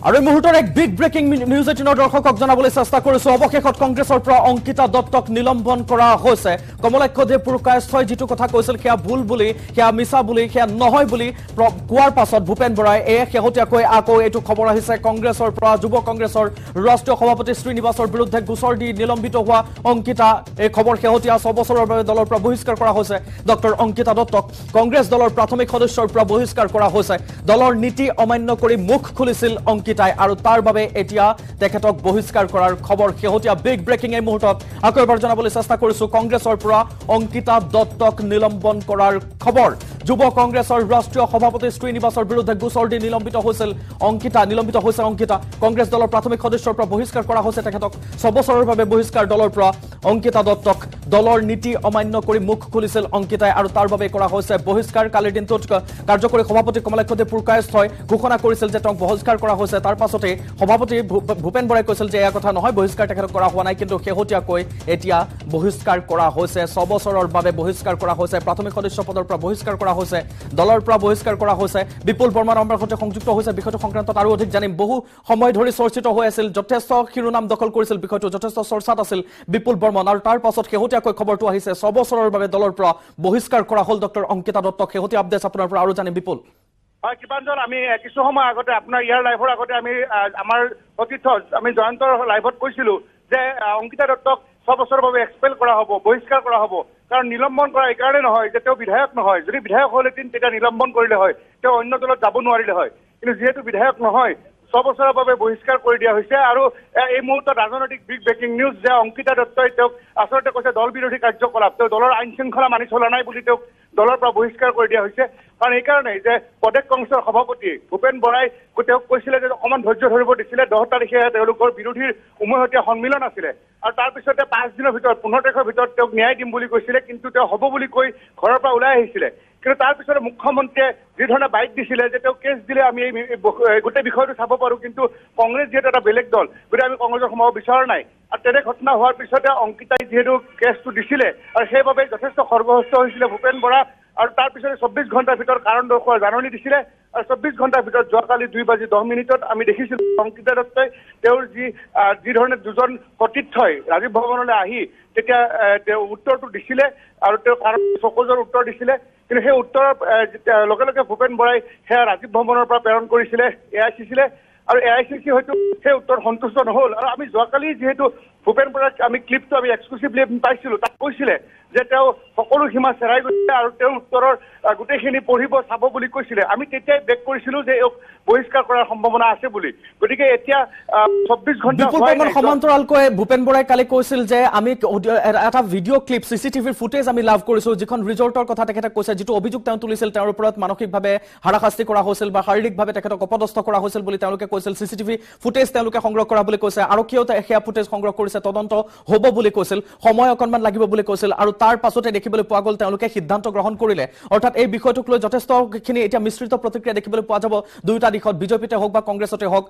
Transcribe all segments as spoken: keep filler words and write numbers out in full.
আৰু এই মুহূৰ্তৰ এক বিগ ব্ৰেকিং নিউজ এইটিনৰ দৰ্শকক জানাবলৈ চেষ্টা কৰিছো অৱশেষত কংগ্ৰেছৰ পৰা অংকিতা দত্তক নিলম্বন কৰা হৈছে কমলাক্ষ দেৱ পুৰকায়স্থই যিটো কথা কৈছিল সেয়া ভুল বুলি সেয়া মিছা বুলি সেয়া নহয় বুলি কোৱাৰ পাছত ভূপেন বৰাই এই শেহতীয়াকৈ আকৌ এইটো খবৰ আহিছে কংগ্ৰেছৰ পৰা যুৱ কংগ্ৰেছৰ ৰাষ্ট্ৰীয় সভাপতি শ্ৰীনিবাসৰ বিৰুদ্ধে গোচৰ দি নিলম্বিত হোৱা অংকিতা এই খবৰ শেহতীয়া ছবছৰৰ বাবে দলৰ পৰা বহিষ্কাৰ কৰা হৈছে ডক্টৰ অংকিতা দত্তক কংগ্ৰেছ দলৰ প্ৰাথমিক সদস্যৰ পৰা বহিষ্কাৰ কৰা হৈছে দলৰ নীতি অমান্য কৰি মুখ খুলিছিল অংকিতা আৰু তাৰ বাবে এতিয়া তেখেতক বহিষ্কাৰ কৰাৰ খবৰ শেহতীয়া বিগ ব্ৰেকিং এই মুহূৰ্তত আকৌ এবাৰ জনাবলৈ চেষ্টা কৰিছো কংগ্ৰেছৰ পৰা অংকিতা দত্তক নিলম্বন কৰাৰ খবৰ যুৱ কংগ্ৰেছৰ ৰাষ্ট্ৰীয় সভাপতি শ্ৰীনিবাসৰ বিৰুদ্ধে গোচৰ দি নিলম্বিত হৈছিল অংকিতা নিলম্বিত হৈছে অংকিতা কংগ্ৰেছ দলৰ প্ৰাথমিক সদস্যৰ পৰা বহিষ্কাৰ কৰা হৈছে তেখেতক ছবছৰৰ বাবে বহিষ্কাৰ দলৰ পৰা অংকিতা দত্তক দলৰ নীতি অমান্য কৰি মুখ খুলিছিল অংকিতাই আৰু তাৰ বাবে কৰা হৈছে বহিষ্কাৰ কালিৰ দিনটোত কাৰ্যকৰী সভাপতি কমলাক্ষ দেৱ পুৰকায়স্থই ঘোষণা কৰিছিল যে তেওঁক বহিষ্কাৰ কৰা হৈছে তাৰ পাছতে সভাপতি ভূপেন বৰাই কৈছিল যে এয়া কথা নহয় বহিষ্কাৰ তেখেতক কৰা হোৱা নাই কিন্তু শেহতীয়াকৈ এতিয়া বহিষ্কাৰ কৰা হৈছে ছবছৰৰ বাবে বহিষ্কাৰ কৰা হৈছে প্ৰাথমিক সদস্য পদৰ পৰা বহিষ্কাৰ কৰা হৈছে দলৰ পৰা বহিষ্কাৰ কৰা হৈছে বিপুল বৰ্মাৰ আমাৰ সৈতে সংযুক্ত হৈছে বিষয়টো সংক্ৰান্তত আৰু অধিক জানিম বহু সময় ধৰি চৰ্চিত হৈ আছিল যথেষ্ট শিৰোনাম দখল কৰিছিল বিষয়টো যথেষ্ট চৰ্চাত আছিল বিপুল বৰ্মন আৰু তাৰ পাছত শেহতীয়াকৈ খবৰটো আহিছে ছবছৰৰ বাবে দলৰ পৰা বহিষ্কাৰ কৰা হ'ল ডক্টৰ অংকিতা দত্তক শেহতীয়া আপডেট আপোনাৰ পৰা আৰু জানিম বিপুল হয় কিমানজন আমি কিছু সময় আগতে আপোনাৰ ইয়াৰ লাইভৰ আগতে আমি আমাৰ অতিথ আমি জয়ন্তৰ লাইভত কৈছিলো যে অংকিতা দত্তক ছবছৰৰ বাবে এক্সপেল কৰা হ'ব বহিষ্কাৰ কৰা হ'ব কাৰণ নিলম্বন কৰা এইকাৰণে নহয় যে তেওঁ বিধায়ক নহয় যদি বিধায়ক হ'লহেঁতেন তেতিয়া নিলম্বন কৰিলে হয় তেওঁ অন্য দলত যাব নোৱাৰিলে হয় কিন্তু যিহেতু বিধায়ক নহয় ছবছৰৰ বাবে বহিষ্কাৰ কৰি দিয়া হৈছে আৰু এই মুহূৰ্তত ৰাজনৈতিক বিগ ব্ৰেকিং নিউজ যে অংকিতা দত্তই তেওঁক আচলতে কৈছে দল বিৰোধী কাৰ্যকলাপ তেওঁ দলৰ আইন শৃংখলা মানি চলা নাই বুলি তেওঁক দলৰ পৰা বহিষ্কাৰ কৰি দিয়া হৈছে কাৰণ এইকাৰণেই যে প্ৰদেশ কংগ্ৰেছৰ সভাপতি ভূপেন বৰাই তেওঁক কৈছিলে যে অকণমান ধৈৰ্য ধৰিব দিছিলে দহ তাৰিখে তেওঁলোকৰ বিৰোধীৰ উমৈহতীয়া সন্মিলন আছিলে আৰু তাৰপিছতে পাঁচ দিনৰ ভিতৰত পোন্ধৰ তাৰিখৰ ভিতৰত তেওঁক ন্যায় দিম বুলি কৈছিলে কিন্তু তেওঁ হ'ব বুলি কৈ ঘৰৰ পৰা ওলাই আহিছিলে কিন্তু তাৰপিছতে মুখ্যমন্ত্ৰীয়ে যিধৰণে বাইক দিছিলে যে তেওঁ কেছ দিলে আমি এই গোটেই বিষয়টো চাব পাৰোঁ কিন্তু কংগ্ৰেছ যিহেতু এটা বেলেগ দল গতিকে আমি কংগ্ৰেছৰ সোমাব বিচৰা নাই আৰু তেনে ঘটনা হোৱাৰ পিছতে অংকিতাই যিহেতু কেছটো দিছিলে আৰু সেইবাবে যথেষ্ট সৰ্বহস্ত হৈছিলে ভূপেন বৰা আৰু তাৰপিছতে চৌব্বিছ ঘণ্টাৰ ভিতৰত কাৰণ দৰ্শোৱাৰ জাননী দিছিলে আৰু চৌব্বিছ ঘণ্টাৰ ভিতৰত যোৱাকালি দুই বাজি দহ মিনিটত আমি দেখিছিলোঁ অংকিতা দত্তই তেওঁৰ যি যিধৰণে দুজন সতীৰ্থই ৰাজীৱ ভৱনলৈ আহি তেতিয়া তেওঁ উত্তৰটো দিছিলে আৰু তেওঁ কাৰণ চকুজৰ উত্তৰ দিছিলে কিন্তু সেই উত্তৰৰ লগে লগে ভূপেন বৰাই সেয়া ৰাজীৱ ভৱনৰ পৰা প্ৰেৰণ কৰিছিলে এ আই চি চিলে আৰু এ আই চি চি হয়তো সেই উত্তৰ সন্তুষ্ট নহ'ল আৰু আমি যোৱাকালি যিহেতু ভূপেন বৰাক আমি ক্লিপটো আমি এক্সক্লুচিভলি পাইছিলোঁ তাক কৈছিলে যে তেওঁ সকলো সীমা চেৰাই গৈছিলে আৰু তেওঁৰ উত্তৰৰ গোটেইখিনি পঢ়িব চাব বুলি কৈছিলে আমি তেতিয়াই বেক কৰিছিলোঁ যে এওঁক বহিষ্কাৰ কৰাৰ সম্ভাৱনা আছে বুলি গতিকে এতিয়া চৌব্বিছ ঘণ্টা সমান্তৰালকৈ ভূপেন বৰাই কালি কৈছিল যে আমি এটা ভিডিঅ' ক্লিপ চি চি টিভিৰ ফুটেজ আমি লাভ কৰিছোঁ যিখন ৰিজৰ্টৰ কথা তেখেতে কৈছে যিটো অভিযোগ তেওঁ তুলিছিল তেওঁৰ ওপৰত মানসিকভাৱে হাৰাশাস্তি কৰা হৈছিল বা শাৰীৰিকভাৱে তেখেতক অপদস্থ কৰা হৈছিল বুলি তেওঁলোকে কৈছিল চি চি টিভি ফুটেজ তেওঁলোকে সংগ্ৰহ কৰা বুলি কৈছে আৰক্ষীয়েও সেয়া ফুটেজ সংগ্ৰহ কৰিছে তদন্ত হ'ব বুলি কৈছিল সময় অকণমান লাগিব বুলি কৈছিল আৰু তাৰ পাছতে দেখিবলৈ পোৱা গ'ল তেওঁলোকে সিদ্ধান্ত গ্ৰহণ কৰিলে অৰ্থাৎ এই বিষয়টোক লৈ যথেষ্টখিনি এতিয়া মিশ্ৰিত প্ৰতিক্ৰিয়া দেখিবলৈ পোৱা যাব দুয়োটা দিশত বিজেপিতে হওক বা কংগ্ৰেছতে হওক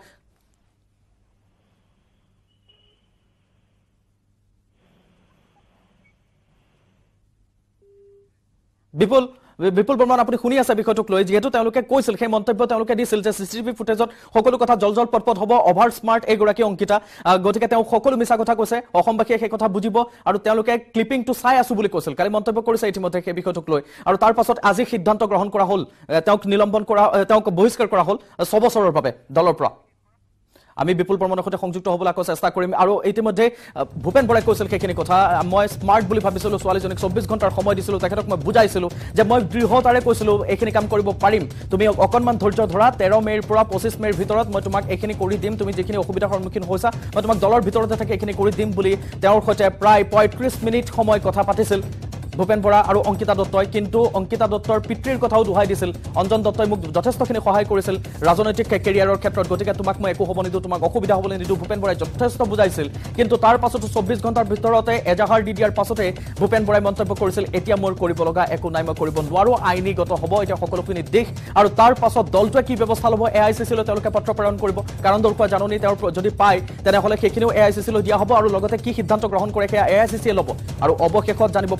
বিপুল বিপুল বৰ্মন আপুনি শুনি আছে বিষয়টোক লৈ যিহেতু তেওঁলোকে কৈছিল সেই মন্তব্য তেওঁলোকে দিছিল যে চি চি টিভি ফুটেজত সকলো কথা জল জল পটপট হ'ব অভাৰ স্মাৰ্ট এইগৰাকী অংকিতা গতিকে তেওঁ সকলো মিছা কথা কৈছে অসমবাসীয়ে সেই কথা বুজিব আৰু তেওঁলোকে ক্লিপিংটো চাই আছো বুলি কৈছিল কালি মন্তব্য কৰিছে ইতিমধ্যে সেই বিষয়টোক লৈ আৰু তাৰ পাছত আজি সিদ্ধান্ত গ্ৰহণ কৰা হ'ল তেওঁক নিলম্বন কৰা তেওঁক বহিষ্কাৰ কৰা হ'ল ছবছৰৰ বাবে দলৰ পৰা আমি বিপুল বৰ্মনৰ সৈতে সংযুক্ত হ'বলৈ আকৌ চেষ্টা কৰিম আৰু ইতিমধ্যে ভূপেন বৰাই কৈছিল সেইখিনি কথা মই স্মাৰ্ট বুলি ভাবিছিলোঁ ছোৱালীজনীক চৌব্বিছ ঘণ্টাৰ সময় দিছিলোঁ তেখেতক মই বুজাইছিলোঁ যে মই দৃঢ়তাৰে কৈছিলোঁ এইখিনি কাম কৰিব পাৰিম তুমি অকণমান ধৈৰ্য ধৰা তেৰ মে'ৰ পৰা পঁচিছ মে'ৰ ভিতৰত মই তোমাক এইখিনি কৰি দিম তুমি যিখিনি অসুবিধাৰ সন্মুখীন হৈছা মই তোমাক দলৰ ভিতৰতে থাকি এইখিনি কৰি দিম বুলি তেওঁৰ সৈতে প্ৰায় পঁয়ত্ৰিছ মিনিট সময় কথা পাতিছিল ভূপেন বৰা আৰু অংকিতা দত্তই কিন্তু অংকিতা দত্তৰ পিতৃৰ কথাও দোহাই দিছিল অঞ্জন দত্তই মোক যথেষ্টখিনি সহায় কৰিছিল ৰাজনৈতিক কেৰিয়াৰৰ ক্ষেত্ৰত গতিকে তোমাক মই একো হ'ব নিদিওঁ তোমাক অসুবিধা হ'বলৈ নিদিওঁ ভূপেন বৰাই যথেষ্ট বুজাইছিল কিন্তু তাৰ পাছতো চৌব্বিছ ঘণ্টাৰ ভিতৰতে এজাহাৰ দি দিয়াৰ পাছতে ভূপেন বৰাই মন্তব্য কৰিছিল এতিয়া মোৰ কৰিব লগা একো নাই মই কৰিব নোৱাৰোঁ আইনীগত হ'ব এতিয়া সকলোখিনি দিশ আৰু তাৰ পাছত দলটোৱে কি ব্যৱস্থা ল'ব এ আই চি চিলৈ তেওঁলোকে পত্ৰ প্ৰেৰণ কৰিব কাৰণ দৰ্শোৱা জাননী তেওঁৰ যদি পায় তেনেহ'লে সেইখিনিও এ আই চি চিলৈ দিয়া হ'ব আৰু লগতে কি সিদ্ধান্ত গ্ৰহণ কৰে সেয়া এ আই চি চিয়ে ল'ব আৰু অৱশেষত জানিব পৰা গ'ল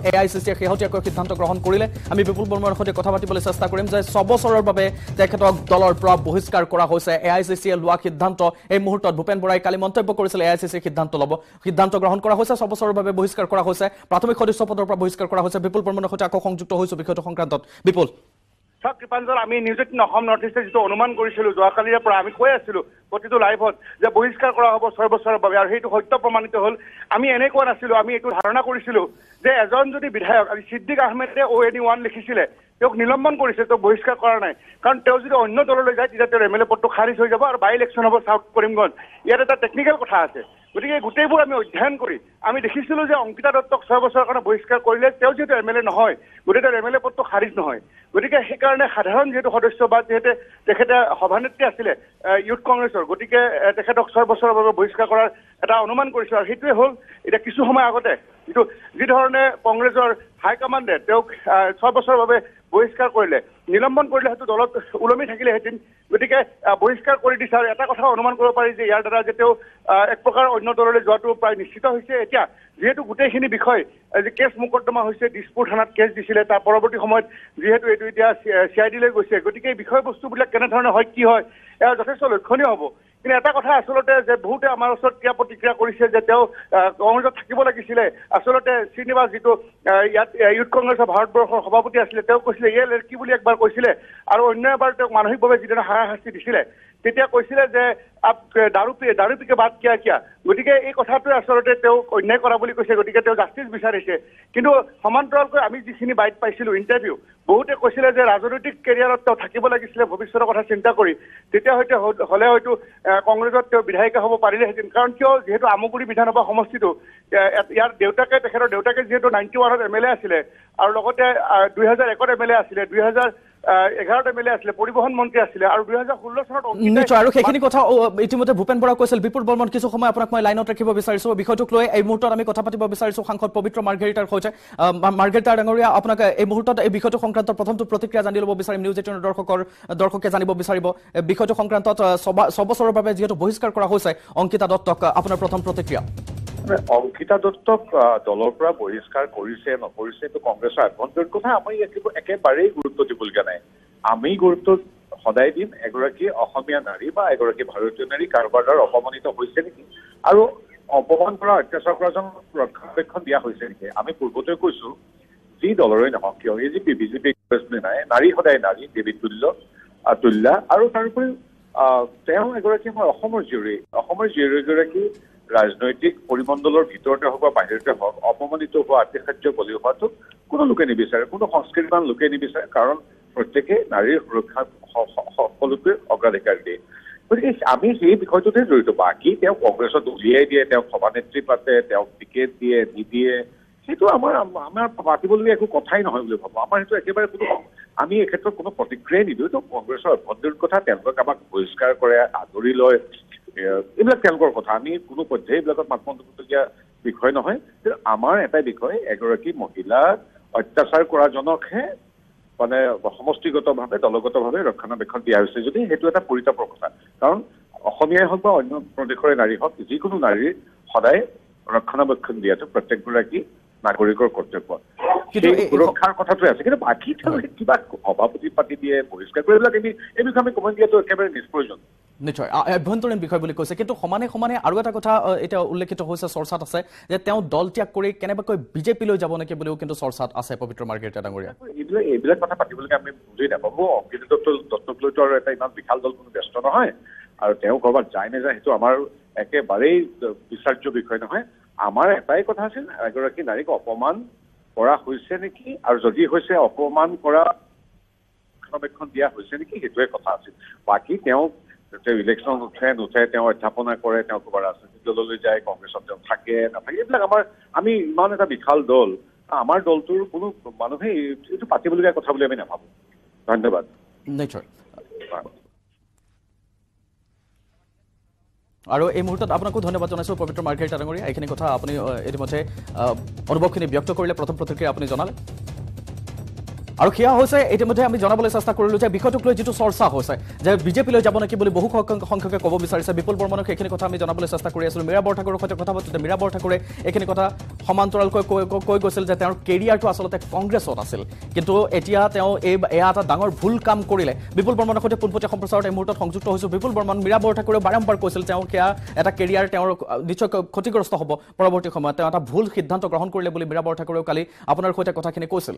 এ আই চি চিয়ে শেহতীয়াকৈ সিদ্ধান্ত গ্ৰহণ কৰিলে আমি বিপুল বৰ্মাৰ সৈতে কথা পাতিবলৈ চেষ্টা কৰিম যে ছবছৰৰ বাবে তেখেতক দলৰ পৰা বহিষ্কাৰ কৰা হৈছে এ আই চি চিয়ে লোৱা সিদ্ধান্ত এই মুহূৰ্তত ভূপেন বৰাই কালি মন্তব্য কৰিছিল এ আই চি চিয়ে সিদ্ধান্ত ল'ব সিদ্ধান্ত গ্ৰহণ কৰা হৈছে ছবছৰৰ বাবে বহিষ্কাৰ কৰা হৈছে প্ৰাথমিক সদস্য পদৰ পৰা বহিষ্কাৰ কৰা হৈছে বিপুল বৰ্মাৰ সৈতে আকৌ সংযুক্ত হৈছো বিষয়টো সংক্ৰান্তত বিপুল চাওক কৃপাঞ্জল আমি নিউজ এইটিন অসম নৰ্থ ইষ্টে যিটো অনুমান কৰিছিলো যোৱাকালিৰে পৰা আমি কৈ আছিলো প্ৰতিটো লাইভত যে বহিষ্কাৰ কৰা হ'ব ছয় বছৰৰ বাবে আৰু সেইটো সত্য প্ৰমাণিত হ'ল আমি এনে কোৱা নাছিলো আমি এইটো ধাৰণা কৰিছিলো যে এজন যদি বিধায়ক আজি ছিদ্দিক আহমেদে অ' এনি ওৱান লিখিছিলে তেওঁক নিলম্বন কৰিছে তেওঁক বহিষ্কাৰ কৰা নাই কাৰণ তেওঁ যদি অন্য দললৈ যায় তেতিয়া তেওঁৰ এম এল এ পদটো খাৰিজ হৈ যাব আৰু বাই ইলেকশ্যন হ'ব চাউথ কৰিমগঞ্জ ইয়াত এটা টেকনিকেল কথা আছে গতিকে গোটেইবোৰ আমি অধ্যয়ন কৰি আমি দেখিছিলো যে অংকিতা দত্তক ছয় বছৰৰ কাৰণে বহিষ্কাৰ কৰিলে তেওঁ যিহেতু এম এল এ নহয় গতিকে তেওঁৰ এম এল এ পদটো খাৰিজ নহয় গতিকে সেইকাৰণে সাধাৰণ যিহেতু সদস্য বা যিহেতু তেখেতে সভানেত্ৰী আছিলে ইউথ কংগ্ৰেছৰ গতিকে তেখেতক ছয় বছৰৰ বাবে বহিষ্কাৰ কৰাৰ এটা অনুমান কৰিছো আৰু সেইটোৱে হ'ল এতিয়া কিছু সময় আগতে যিটো যি ধৰণে কংগ্ৰেছৰ হাইকমাণ্ডে তেওঁক ছয় বছৰৰ বাবে বহিষ্কাৰ কৰিলে নিলম্বন কৰিলে হয়তো দলত ওলমি থাকিলেহেঁতেন গতিকে বহিষ্কাৰ কৰি দিছে আৰু এটা কথা অনুমান কৰিব পাৰি যে ইয়াৰ দ্বাৰা যে তেওঁ এক প্ৰকাৰ অন্য দললৈ যোৱাটো প্ৰায় নিশ্চিত হৈছে এতিয়া যিহেতু গোটেইখিনি বিষয় যে কেছ মোকদ্দমা হৈছে দিছপুৰ থানাত কেছ দিছিলে তাৰ পৰৱৰ্তী সময়ত যিহেতু এইটো এতিয়া চি আই ডিলৈ গৈছে গতিকে এই বিষয়বস্তুবিলাক কেনেধৰণে হয় কি হয় এয়া যথেষ্ট লক্ষণীয় হ'ব কিন্তু এটা কথা আচলতে যে বহুতে আমাৰ ওচৰত ক্ৰিয়া প্ৰতিক্ৰিয়া কৰিছে যে তেওঁ কংগ্ৰেছত থাকিব লাগিছিলে আচলতে শ্ৰীনিবাস যিটো ইয়াত ইউথ কংগ্ৰেছৰ ভাৰতবৰ্ষৰ সভাপতি আছিলে তেওঁ কৈছিলে ইয়ে লড়কি বুলি একবাৰ কৈছিলে আৰু অন্য এবাৰ তেওঁক মানসিকভাৱে যিদিনা হাৰাশাস্তি দিছিলে তেতিয়া কৈছিলে যে আপ দাৰু পি দাৰু পিকে বাদ কিয়া কিয়া গতিকে এই কথাটোৱে আচলতে তেওঁক অন্যায় কৰা বুলি কৈছে গতিকে তেওঁ জাষ্টিছ বিচাৰিছে কিন্তু সমান্তৰালকৈ আমি যিখিনি বাইট পাইছিলো ইণ্টাৰভিউ বহুতে কৈছিলে যে ৰাজনৈতিক কেৰিয়াৰত তেওঁ থাকিব লাগিছিলে ভৱিষ্যতৰ কথা চিন্তা কৰি তেতিয়া হয়তো হ'লে হয়তো কংগ্ৰেছত তেওঁ বিধায়িকা হ'ব পাৰিলেহেঁতেন কাৰণ কিয় যিহেতু আমগুৰি বিধানসভা সমষ্টিটো ইয়াৰ দেউতাকে তেখেতৰ দেউতাকে যিহেতু নাইণ্টি ওৱানত এম এল এ আছিলে আৰু লগতে দুই হাজাৰ একত এম এল এ আছিলে দুই হাজাৰ এঘাৰত এম এল এ আছিলে পৰিবহন মন্ত্ৰী আছিলে আৰু দুই হাজাৰ ষোল্ল চনত নিশ্চয় আৰু সেইখিনি কথা ইতিমধ্যে ভূপেন বৰাই কৈছিল বিপুল বৰ্মন কিছু সময় আপোনাক মই লাইনত ৰাখিব বিচাৰিছো বিষয়টোক লৈ এই মুহূৰ্তত আমি কথা পাতিব বিচাৰিছো সাংসদ পবিত্ৰ মাৰ্ঘেৰিটাৰ সৈতে মাৰ্ঘেৰিটা ডাঙৰীয়া আপোনাক এই মুহূৰ্তত এই বিষয়টো সংক্ৰান্তত প্ৰথমটো প্ৰতিক্ৰিয়া জানি ল'ব বিচাৰিম নিউজ এইটিনৰ দৰ্শকৰ দৰ্শকে জানিব বিচাৰিব বিষয়টো সংক্ৰান্তত ছবছৰৰ বাবে যিহেতু বহিষ্কাৰ কৰা হৈছে অংকিতা দত্তক আপোনাৰ প্ৰথম প্ৰতিক্ৰিয়া অংকিতা দত্তক দলৰ পৰা বহিষ্কাৰ কৰিছে নকৰিছে এইটো কংগ্ৰেছৰ আভ্যন্তৰীণ কথা আমি একেবাৰেই গুৰুত্ব দিবলগীয়া নাই আমি গুৰুত্ব সদায় দিম এগৰাকী অসমীয়া নাৰী বা এগৰাকী ভাৰতীয় নাৰী কাৰোবাৰ দ্বাৰা অপমানিত হৈছে নেকি আৰু অপমান কৰা অত্যাচাৰ কৰাজনক ৰক্ষণাবেক্ষণ দিয়া হৈছে নেকি আমি পূৰ্বতে কৈছো যি দলৰে নহওক কিয় এই যি বিজেপি নাই নাৰী সদায় নাৰী দেৱী তুল্য তুল্যা আৰু তাৰোপৰি তেওঁ এগৰাকী আমাৰ অসমৰ জীয়ৰী অসমৰ জীয়ৰীগৰাকী ৰাজনৈতিক পৰিমণ্ডলৰ ভিতৰতে হওক বা বাহিৰতে হওক অপমানিত হোৱা আতিশায্য বলি হোৱাটো কোনো লোকে নিবিচাৰে কোনো সংস্কৃতিবান লোকে নিবিচাৰে কাৰণ প্ৰত্যেকে নাৰীৰ সুৰক্ষা সকলোকে অগ্ৰাধিকাৰ দিয়ে গতিকে আমি সেই বিষয়টোতে জড়িত বাকী তেওঁ কংগ্ৰেছত উলিয়াই দিয়ে তেওঁক সভানেত্ৰী পাতে তেওঁক টিকেট দিয়ে নিদিয়ে সেইটো আমাৰ আমাৰ পাতিবলগীয়া একো কথাই নহয় বুলি ভাবোঁ আমাৰ সেইটো একেবাৰে কোনো আমি এই ক্ষেত্ৰত কোনো প্ৰতিক্ৰিয়াই নিদিওঁ তো কংগ্ৰেছৰ অভ্যন্তৰীণ কথা তেওঁলোকে কাৰোবাক বহিষ্কাৰ কৰে আদৰি লয় এইবিলাক তেওঁলোকৰ কথা আমি কোনো পৰ্যায়ে এইবিলাকত মাত মন্তব্যলগীয়া বিষয় নহয় কিন্তু আমাৰ এটাই বিষয় এগৰাকী মহিলাক অত্যাচাৰ কৰাজনকহে মানে সমষ্টিগতভাৱে দলগতভাৱে ৰক্ষণাবেক্ষণ দিয়া হৈছে যদি সেইটো এটা পৰিতাপৰ কথা কাৰণ অসমীয়াই হওক বা অন্য প্ৰদেশৰে নাৰী হওক যিকোনো নাৰীৰ সদায় ৰক্ষণাবেক্ষণ দিয়াটো প্ৰত্যেকগৰাকী নাগৰিকৰ কৰ্তব্য সেই সুৰক্ষাৰ কথাটোৱে আছে কিন্তু বাকী কিবা সভাপতি পাতি দিয়ে বহিষ্কাৰ কৰি এইবিলাক আমি এই বিষয়ে আমি কমেণ্ট দিয়াটো একেবাৰে নিষ্প্ৰয়োজন নিশ্চয় আভ্যন্তৰীণ বিষয় বুলি কৈছে কিন্তু সমানে সমানে আৰু এটা কথা এটা উল্লেখিত হৈছে চৰ্চাত আছে যে তেওঁ দল ত্যাগ কৰি কেনেবাকৈ বিজেপিলৈ যাব নেকি বুলিও কিন্তু চৰ্চাত আছে পবিত্ৰ মাৰ্ঘেৰিটা ডাঙৰীয়া এইবিলাক এইবিলাক কথা পাতিবলৈকে আমি বুজি নাপাব অংকিতা দত্ত দত্তক লৈতো আৰু এটা ইমান বিশাল দল কোনো ব্যস্ত নহয় আৰু তেওঁ ক'ৰবাত যায় নাযায় সেইটো আমাৰ একেবাৰেই বিচাৰ্য বিষয় নহয় আমাৰ এটাই কথা আছিল এগৰাকী নাৰীক অপমান কৰা হৈছে নেকি আৰু যদি হৈছে অপমান কৰা ৰক্ষণাবেক্ষণ দিয়া হৈছে নেকি সেইটোৱে কথা আছিল বাকী তেওঁ তেওঁ ইলেকশ্যন উঠে নুঠে তেওঁ অধ্যাপনা কৰে তেওঁ ক'ৰবাৰ ৰাজনৈতিক দললৈ যায় কংগ্ৰেছত তেওঁ থাকে নাথাকে এইবিলাক আমাৰ আমি ইমান এটা বিশাল দল আমাৰ দলটোৰ কোনো মানুহে এইটো পাতিবলগীয়া কথা বুলি আমি নাভাবোঁ ধন্যবাদ নিশ্চয় আৰু এই মুহূৰ্তত আপোনাকো ধন্যবাদ জনাইছোঁ পবিত্ৰ মাৰ্ঘেৰিটা ডাঙৰীয়া এইখিনি কথা আপুনি ইতিমধ্যে অনুভৱখিনি ব্যক্ত কৰিলে প্ৰথম প্ৰতিক্ৰিয়া আপুনি জনালে আৰু সেয়া হৈছে ইতিমধ্যে আমি জনাবলৈ চেষ্টা কৰিলোঁ যে বিষয়টোক লৈ যিটো চৰ্চা হৈছে যে বিজেপিলৈ যাব নেকি বুলি বহু সংখ্যকে ক'ব বিচাৰিছে বিপুল বৰ্মনক সেইখিনি কথা আমি জনাবলৈ চেষ্টা কৰি আছিলোঁ মীৰা বৰঠাকুৰৰ সৈতে কথা পাতোঁতে মীৰা বৰঠাকুৰে এইখিনি কথা সমান্তৰালকৈ কৈ গৈছিল যে তেওঁৰ কেৰিয়াৰটো আচলতে কংগ্ৰেছত আছিল কিন্তু এতিয়া তেওঁ এই এয়া এটা ডাঙৰ ভুল কাম কৰিলে বিপুল বৰ্মনৰ সৈতে পোনপটীয়া সম্প্ৰচাৰত এই মুহূৰ্তত সংযুক্ত হৈছোঁ বিপুল বৰ্মন মীৰা বৰঠাকুৰে বাৰম্বাৰ কৈছিল তেওঁ সেয়া এটা কেৰিয়াৰ তেওঁৰ নিশ্চয় ক্ষতিগ্ৰস্ত হ'ব পৰৱৰ্তী সময়ত তেওঁ এটা ভুল সিদ্ধান্ত গ্ৰহণ কৰিলে বুলি মীৰা বৰঠাকুৰেও কালি আপোনাৰ সৈতে কথাখিনি কৈছিল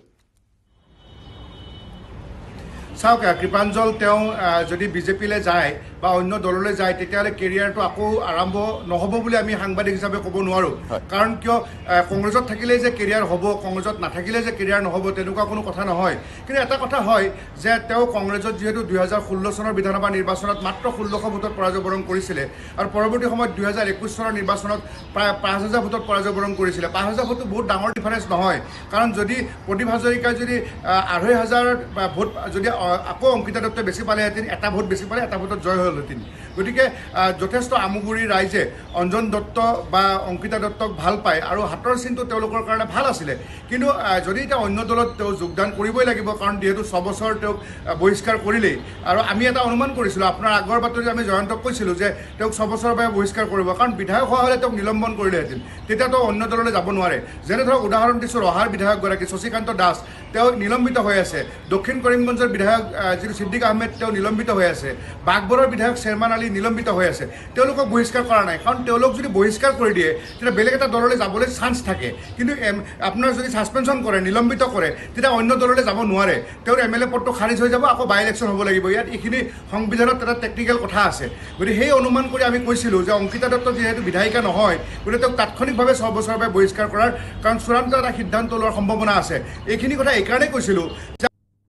চাওক কৃপাঞ্জল তেওঁ যদি বিজেপিলৈ যায় বা অন্য দললৈ যায় তেতিয়াহ'লে কেৰিয়াৰটো আকৌ আৰম্ভ নহ'ব বুলি আমি সাংবাদিক হিচাপে ক'ব নোৱাৰোঁ কাৰণ কিয় কংগ্ৰেছত থাকিলেই যে কেৰিয়াৰ হ'ব কংগ্ৰেছত নাথাকিলে যে কেৰিয়াৰ নহ'ব তেনেকুৱা কোনো কথা নহয় কিন্তু এটা কথা হয় যে তেওঁ কংগ্ৰেছত যিহেতু দুহেজাৰ ষোল্ল চনৰ বিধানসভা নিৰ্বাচনত মাত্ৰ ষোল্লশ ভোটত পৰাজয় বৰণ কৰিছিলে আৰু পৰৱৰ্তী সময়ত দুহেজাৰ একৈছ চনৰ নিৰ্বাচনত প্ৰায় পাঁচ হাজাৰ ভোটত পৰাজয় বৰণ কৰিছিলে পাঁচ হাজাৰ ভোটটো বহুত ডাঙৰ ডিফাৰেঞ্চ নহয় কাৰণ যদি প্ৰদীপ হাজৰিকাই যদি আঢ়ৈ হাজাৰ ভোট যদি আকৌ অংকিতা দত্তই বেছি পালেহেঁতেন এটা ভোট বেছি পালে এটা ভোটত জয় হ'লহেঁতেন গতিকে যথেষ্ট আমুগুৰি ৰাইজে অঞ্জন দত্ত বা অংকিতা দত্তক ভাল পায় আৰু হাতৰ চিনটো তেওঁলোকৰ কাৰণে ভাল আছিলে কিন্তু যদি এতিয়া অন্য দলত তেওঁ যোগদান কৰিবই লাগিব কাৰণ যিহেতু ছবছৰ তেওঁক বহিষ্কাৰ কৰিলেই আৰু আমি এটা অনুমান কৰিছিলোঁ আপোনাৰ আগৰ বাতৰি আমি জয়ন্তক কৈছিলোঁ যে তেওঁক ছবছৰৰ বাবে বহিষ্কাৰ কৰিব কাৰণ বিধায়ক হোৱা হ'লে তেওঁক নিলম্বন কৰিলেহেঁতেন তেতিয়া তেওঁ অন্য দললৈ যাব নোৱাৰে যেনে ধৰক উদাহৰণ দিছোঁ ৰহাৰ বিধায়কগৰাকী শশীকান্ত দাস তেওঁ নিলম্বিত হৈ আছে দক্ষিণ কৰিমগঞ্জৰ বিধায়ক যিটো ছিদ্দিক আহমেদ তেওঁ নিলম্বিত হৈ আছে বাগবৰৰ বিধায়ক শ্বেৰমান আলী নিলম্বিত হৈ আছে তেওঁলোকক বহিষ্কাৰ কৰা নাই কাৰণ তেওঁলোক যদি বহিষ্কাৰ কৰি দিয়ে তেতিয়া বেলেগ এটা দললৈ যাবলৈ চান্স থাকে কিন্তু আপোনাৰ যদি ছাছপেনশ্যন কৰে নিলম্বিত কৰে তেতিয়া অন্য দললৈ যাব নোৱাৰে তেওঁৰ এম এল এ পদটো খাৰিজ হৈ যাব আকৌ বাই ইলেকশ্যন হ'ব লাগিব ইয়াত এইখিনি সংবিধানত এটা টেকনিকেল কথা আছে গতিকে সেই অনুমান কৰি আমি কৈছিলোঁ যে অংকিতা দত্ত যিহেতু বিধায়িকা নহয় গতিকে তেওঁক তাৎক্ষণিকভাৱে ছয় বছৰৰ বাবে বহিষ্কাৰ কৰাৰ কাৰণ চূড়ান্ত এটা সিদ্ধান্ত লোৱাৰ সম্ভাৱনা আছে এইখিনি কথা এইকাৰণেই কৈছিলোঁ যে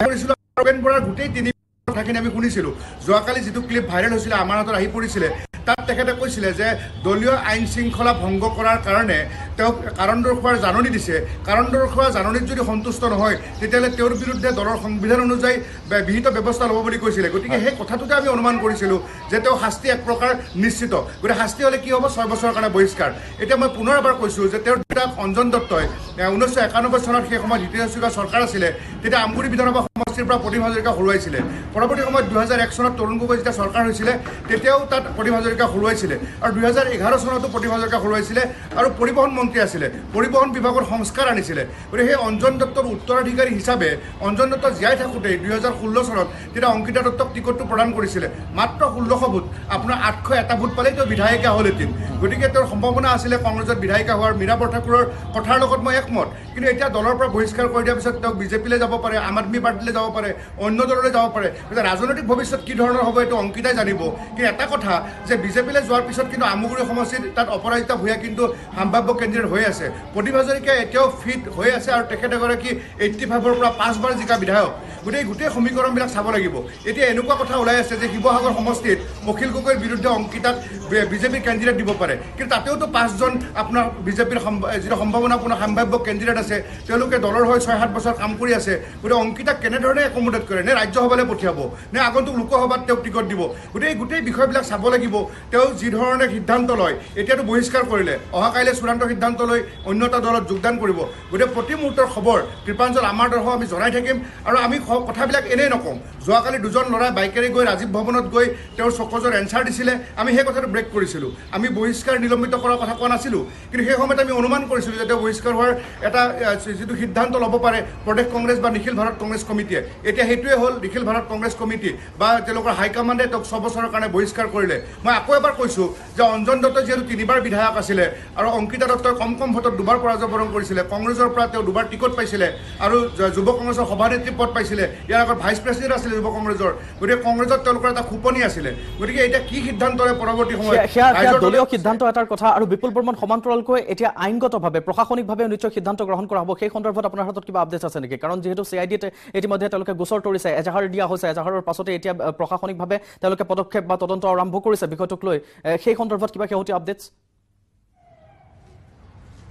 ৰবেন বৰাৰ গোটেই তিনি কথাখিনি আমি শুনিছিলোঁ যোৱাকালি যিটো ক্লিপ ভাইৰেল হৈছিলে আমাৰ হাতত আহি পৰিছিলে তাত তেখেতে কৈছিলে যে দলীয় আইন শৃংখলা ভংগ কৰাৰ কাৰণে তেওঁক কাৰণ দৰ্শোৱাৰ জাননী দিছে কাৰণ দৰ্শোৱাৰ জাননীত যদি সন্তুষ্ট নহয় তেতিয়াহ'লে তেওঁৰ বিৰুদ্ধে দলৰ সংবিধান অনুযায়ী বিহিত ব্যৱস্থা ল'ব বুলি কৈছিলে গতিকে সেই কথাটোতে আমি অনুমান কৰিছিলোঁ যে তেওঁ শাস্তি এক প্ৰকাৰ নিশ্চিত গতিকে শাস্তি হ'লে কি হ'ব ছয় বছৰৰ কাৰণে বহিষ্কাৰ এতিয়া মই পুনৰ এবাৰ কৈছোঁ যে তেওঁৰ দেউতাক অঞ্জন দত্তই ঊনৈছশ একানব্বৈ চনত সেই সময়ত হিতেশ হাজৰিকাৰ চৰকাৰ আছিলে তেতিয়া আমগুৰি বিধানসভা সমষ্টিৰ পৰা প্ৰদীপ হাজৰিকা হৰুৱাইছিলে পৰৱৰ্তী সময়ত দুহেজাৰ এক চনত তৰুণ গগৈ যেতিয়া চৰকাৰ হৈছিলে তেতিয়াও তাত প্ৰদীপ হাজৰিকা হৰুৱাইছিলে আৰু দুহেজাৰ এঘাৰ চনতো প্ৰদীপ হাজৰিকা হৰুৱাইছিলে আৰু পৰিবহণ মন্ত্ৰী আছিলে পৰিবহণ বিভাগৰ সংস্কাৰ আনিছিলে গতিকে সেই অঞ্জন দত্তৰ উত্তৰাধিকাৰী হিচাপে অঞ্জন দত্ত জীয়াই থাকোঁতেই দুহেজাৰ ষোল্ল চনত তেতিয়া অংকিতা দত্তক টিকটটো প্ৰদান কৰিছিলে মাত্ৰ ষোল্লশ ভোট আপোনাৰ আঠশ এটা ভোট পালেই তেওঁ বিধায়িকা হ'লহেঁতেন গতিকে তেওঁৰ সম্ভাৱনা আছিলে কংগ্ৰেছত বিধায়িকা হোৱাৰ মীৰা বৰঠাকুৰৰ কথাৰ লগত মই একমত কিন্তু এতিয়া দলৰ পৰা বহিষ্কাৰ কৰি দিয়াৰ পিছত তেওঁক বিজেপিলৈ যাব পাৰে আম আদমি পাৰ্টিলৈ যাব পাৰে অন্য দললৈ যাব পাৰে ৰাজনৈতিক ভৱিষ্যত কি ধৰণৰ হ'ব এইটো অংকিতাই জানিব কিন্তু এটা কথা যে বিজেপিলৈ যোৱাৰ পিছত কিন্তু আমুগুৰি সমষ্টিত তাত অপৰাজিতা ভূঞা কিন্তু সম্ভাৱ্য কেণ্ডিডেট হৈ আছে প্ৰদীপ হাজৰিকা এতিয়াও ফিট হৈ আছে আৰু তেখেত এগৰাকী এইট্টি ফাইভৰ পৰা পাঁচবাৰ জিকা বিধায়ক গতিকে গোটেই সমীকৰণবিলাক চাব লাগিব এতিয়া এনেকুৱা কথা ওলাই আছে যে শিৱসাগৰ সমষ্টিত অখিল গগৈৰ বিৰুদ্ধে অংকিতাক বিজেপিৰ কেণ্ডিডেট দিব পাৰে কিন্তু তাতেওতো পাঁচজন আপোনাৰ বিজেপিৰ যিটো সম্ভাৱনাপূৰ্ণ সম্ভাৱ্য কেণ্ডিডেট আছে তেওঁলোকে দলৰ হৈ ছয় সাত বছৰ কাম কৰি আছে গতিকে অংকিতাক কেনেধৰণে একমোডেট কৰে নে ৰাজ্যসভালৈ পঠিয়াব নে আগন্তুক লোকসভাত তেওঁক টিকট দিব গতিকে এই গোটেই বিষয়বিলাক চাব লাগিব তেওঁ যি ধৰণে সিদ্ধান্ত লয় এতিয়াতো বহিষ্কাৰ কৰিলে অহা কাইলৈ চূড়ান্ত সিদ্ধান্ত লৈ অন্য এটা দলত যোগদান কৰিব গতিকে প্ৰতি মুহূৰ্তৰ খবৰ কৃপাঞ্জল আমাৰ দৰ্শক আমি জনাই থাকিম আৰু আমি কথাবিলাক এনেই নকওঁ যোৱাকালি দুজন ল'ৰাই বাইকেৰে গৈ ৰাজীৱ ভৱনত গৈ তেওঁৰ চকজৰ এনচাৰ দিছিলে আমি সেই কথাটো ব্ৰেক কৰিছিলোঁ আমি বহিষ্কাৰ নিলম্বিত কৰাৰ কথা কোৱা নাছিলোঁ কিন্তু সেই সময়ত আমি অনুমান কৰিছিলোঁ যে তেওঁ বহিষ্কাৰ হোৱাৰ এটা যিটো সিদ্ধান্ত ল'ব পাৰে প্ৰদেশ কংগ্ৰেছ বা নিখিল ভাৰত কংগ্ৰেছ কমিটিয়ে এতিয়া সেইটোৱে হ'ল নিখিল ভাৰত কংগ্ৰেছ কমিটি বা তেওঁলোকৰ হাইকমাণ্ডে তেওঁক ছবছৰৰ কাৰণে বহিষ্কাৰ কৰিলে মই আকৌ এবাৰ কৈছোঁ যে অঞ্জন দত্ত যিহেতু তিনিবাৰ বিধায়ক আছিলে আৰু অংকিতা দত্তই কম কম ভোটত দুবাৰ পৰাজয় বৰণ কৰিছিলে কংগ্ৰেছৰ পৰা তেওঁ দুবাৰ টিকট পাইছিলে আৰু যুৱ কংগ্ৰেছৰ সভানেত্ৰী পদ পাইছিলে ইয়াৰ আগত ভাইচ প্ৰেচিডেণ্ট আছিলে যুৱ কংগ্ৰেছৰ গতিকে কংগ্ৰেছত তেওঁলোকৰ এটা খুপনি আছিলে গতিকে এতিয়া কি সিদ্ধান্ত লয় পৰৱৰ্তী সময়ত দলীয় সিদ্ধান্ত এটাৰ কথা আৰু বিপুল বৰ্মন সমান্তৰালকৈ এতিয়া আইনগতভাৱে প্ৰশাসনিকভাৱে নিশ্চয় সিদ্ধান্ত গ্ৰহণ কৰা হ'ব সেই সন্দৰ্ভত আপোনাৰ হাতত কিবা আপডেট আছে নেকি কাৰণ যিহেতু চি আই ডিত ইতিমধ্যে তেওঁলোকে গোচৰ তৰিছে এজাহাৰ দিয়া হৈছে এজাহাৰৰ পাছতে এতিয়া প্ৰশাসনিকভাৱে তেওঁলোকে পদক্ষেপ বা তদন্ত আৰম্ভ কৰিছে বিষয়টোক লৈ সেই সন্দৰ্ভত কিবা শেহতীয়া আপডেটছ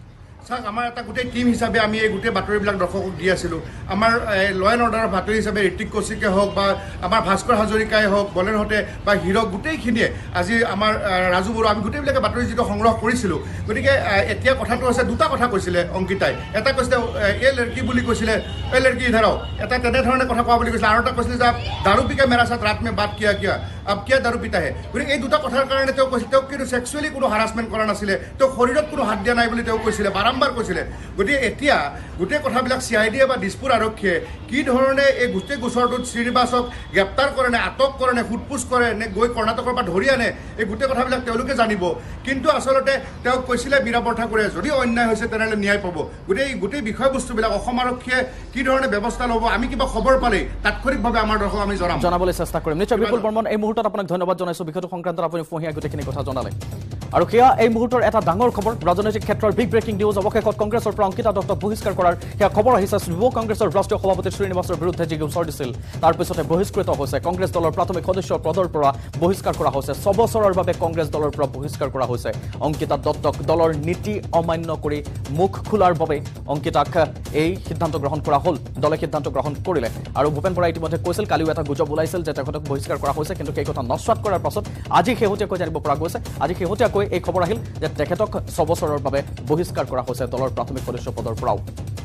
চাওক আমাৰ এটা গোটেই টিম হিচাপে আমি এই গোটেই বাতৰিবিলাক দৰ্শকক দি আছিলোঁ আমাৰ ল এণ্ড অৰ্ডাৰৰ বাতৰি হিচাপে ঋতিক কৌশিকে হওক বা আমাৰ ভাস্কৰ হাজৰিকাই হওক বলেনহঁতে বা হীৰক গোটেইখিনিয়ে আজি আমাৰ ৰাজু বড়ো আমি গোটেইবিলাকে বাতৰি যিটো সংগ্ৰহ কৰিছিলোঁ গতিকে এতিয়া কথাটো হৈছে দুটা কথা কৈছিলে অংকিতাই এটা কৈছিলে এই লড়কি বুলি কৈছিলে এই লড়কি ইধাৰ এটা তেনেধৰণে কথা কোৱা বুলি কৈছিলে আৰু এটা কৈছিলে যে দাৰু পিকে মেৰা সাথ ৰাত মে বাত কিয়া কিয়া আব কিয়া দাৰু পিতা হে গতিকে এই দুটা কথাৰ কাৰণে তেওঁ কৈছিল তেওঁক কিন্তু ছেক্সুৱেলি কোনো হাৰাছমেণ্ট কৰা নাছিলে তেওঁ শৰীৰত কোনো হাত দিয়া নাই বুলি তেওঁ কৈছিলে বাৰম্বাৰ কৈছিলে গতিকে এতিয়া গোটেই কথাবিলাক চি আই ডিয়ে বা দিছপুৰ আৰক্ষীয়ে কি ধৰণে এই গোটেই গোচৰটোত শ্ৰীনিবাসক গ্ৰেপ্তাৰ কৰে নে আটক কৰে নে সোধপোছ কৰে নে গৈ কৰ্ণাটকৰ পৰা ধৰি আনে এই গোটেই কথাবিলাক তেওঁলোকে জানিব কিন্তু আচলতে তেওঁক কৈছিলে মীৰা বৰঠাকুৰে যদি অন্যায় হৈছে তেনেহ'লে ন্যায় পাব গতিকে এই গোটেই বিষয়বস্তুবিলাক অসম আৰক্ষীয়ে কি ধৰণে ব্যৱস্থা ল'ব আমি কিবা খবৰ পালেই তাৎক্ষণিকভাৱে আমাৰ দৰ্শক আমি জনাম জনাবলৈ চেষ্টা কৰিম নিশ্চয় বিপুল বৰ্মন এই মুহূৰ্তত আপোনাক ধন্যবাদ জনাইছো বিষয়টো সংক্ৰান্তত আপুনি ফহিয়া গোটেইখিনি কথা জনালে আৰু সেয়া এই মুহূৰ্তৰ এটা ডাঙৰ খবৰ ৰাজনৈতিক ক্ষেত্ৰৰ বিগ ব্ৰেকিং নিউজ অৱশেষত কংগ্ৰেছৰ পৰা অংকিতা দত্তক বহিষ্কাৰ কৰাৰ সেয়া খবৰ আহিছে যুৱ কংগ্ৰেছৰ ৰাষ্ট্ৰীয় সভাপতি শ্ৰীনিবাসৰ বিৰুদ্ধে যি গোচৰ দিছিল তাৰ পিছতে বহিষ্কৃত হৈছে কংগ্ৰেছ দলৰ প্ৰাথমিক সদস্য পদৰ পৰা বহিষ্কাৰ কৰা হৈছে ছবছৰৰ বাবে কংগ্ৰেছ দলৰ পৰা বহিষ্কাৰ কৰা হৈছে অংকিতা দত্তক দলৰ নীতি অমান্য কৰি মুখ খোলাৰ বাবে অংকিতাক এই সিদ্ধান্ত গ্ৰহণ কৰা হ'ল দলে সিদ্ধান্ত গ্ৰহণ কৰিলে আৰু ভূপেন বৰাই ইতিমধ্যে কৈছিল কালিও এটা গুজব ওলাইছিল যে তেখেতক বহিষ্কাৰ কৰা হৈছে কিন্তু সেই কথা নস্বাত কৰাৰ পাছত আজি শেহতীয়াকৈ জানিব পৰা গৈছে আজি শেহতীয়াকৈ এই খবৰ আহিল যে তেখেতক ছবছৰৰ বাবে বহিষ্কাৰ কৰা হৈছে দলৰ প্ৰাথমিক সদস্য পদৰ পৰাও